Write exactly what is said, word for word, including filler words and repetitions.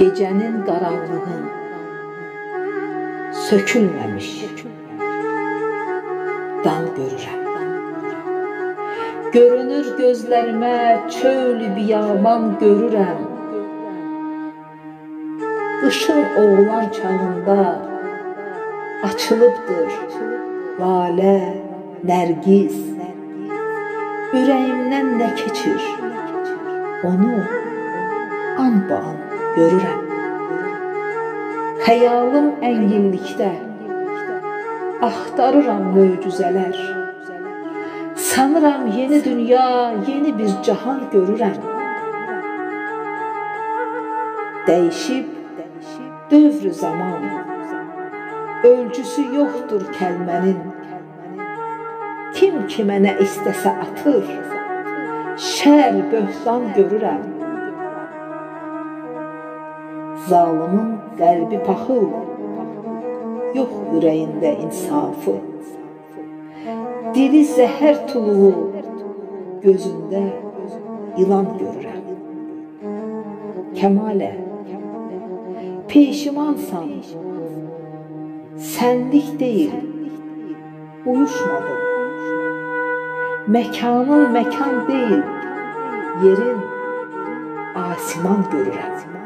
gecənin qaranlığın sökülməmiş dan görürəm. Görünür gözlərimə çölü biyaban görürəm. Qışın oğlan çağında açılıbdır lalə, nərgiz. Ürəyimdən nə keçir, onu an-ban görürəm. Xəyalım ənginlikdə axtarıram möcüzələr. Sanıram yeni dünya, yeni bir cahan görürəm. Dəyişib dövrü zaman, ölçüsü yoxdur kəlmənin. Kim kimə nə istəsə atır, şər, böhtan görürəm. Zalimin qəlbi paxıl, yox ürəyində insafı. Dili zəhər tuluğu, gözündə ilan görürəm. Kəmalə, peşimansan, sənlik deyil, uyuşmadın. Məkanın məkan deyil, yerin asiman görürəm.